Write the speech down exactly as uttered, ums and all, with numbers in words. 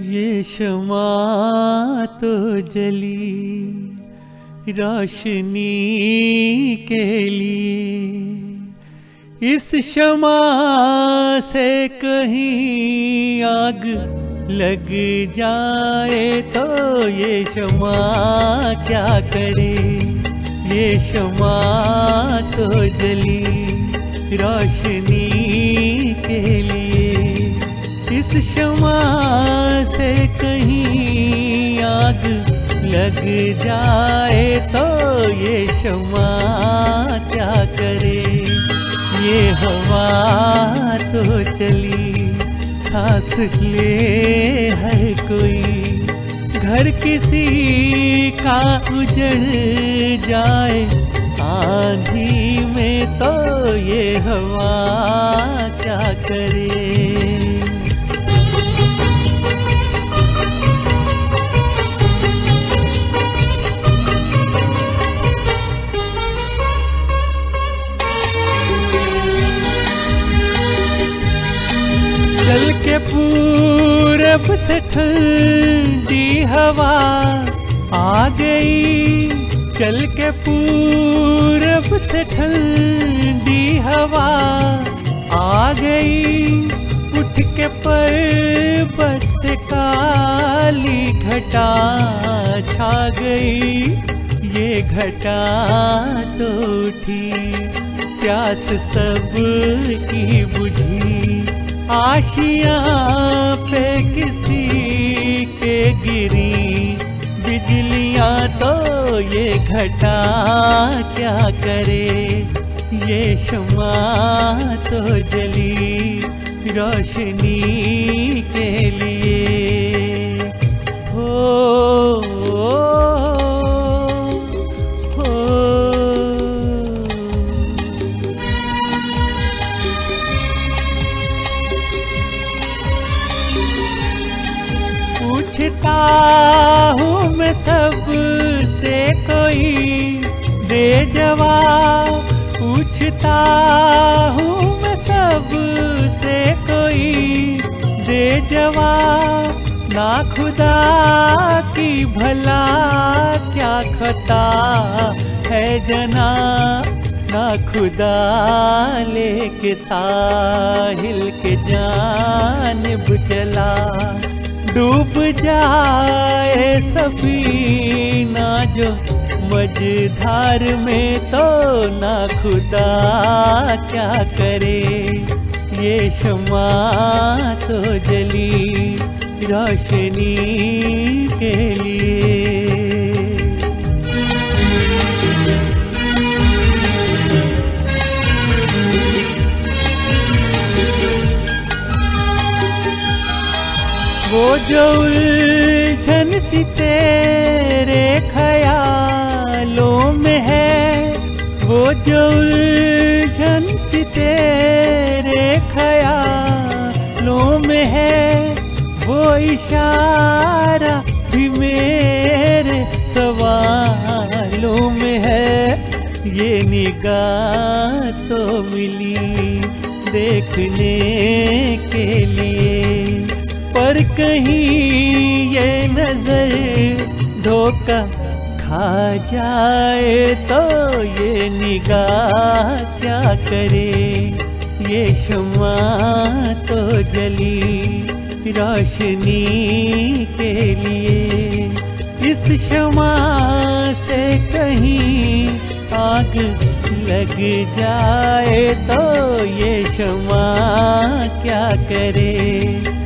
ये शमा तो जली रोशनी के लिए, इस शमा से कहीं आग लग जाए तो ये शमा क्या करे। ये शमा तो जली रोशनी के लिए, इस शमा से कहीं आग लग जाए तो ये शमा क्या करे। ये हवा तो चली सांस ले हर कोई, घर किसी का उजड़ जाए आंधी में तो ये हवा क्या करे। चल के पूरब से ठंडी हवा आ गई, चल के पूरब से ठंडी हवा आ गई, उठ के पर्वत से काली घटा छा गई। ये घटा तो उठी प्यास सब की बुझी, आशियाँ पे किसी के गिरी बिजलियाँ तो ये घटा क्या करे। ये शमा तो जली रोशनी के लिए। हो, हो, हो। पूछता हूँ मैं सबसे कोई दे जवाब, पूछता हूँ मैं सबसे कोई दे जवाब। ना खुदा की भला क्या खता है जना, ना खुदा लेके साहिल के जानिब चला। डूब जाए सफीना जो मझधार में तो ना खुदा क्या करे। ये शमा तो जली रोशनी के लिए। वो जो उलझन सी तेरे ख्यालों में है, वो जो उलझन सी तेरे ख्यालों में है, वो इशारा भी मेरे सवालों में है। ये निगाह तो मिली देखने के लिए, पर कहीं ये नजर धोखा खा जाए तो ये निगाह क्या करे। ये शमा तो जली रोशनी के लिए, इस शमा से कहीं आग लग जाए तो ये शमा क्या करे।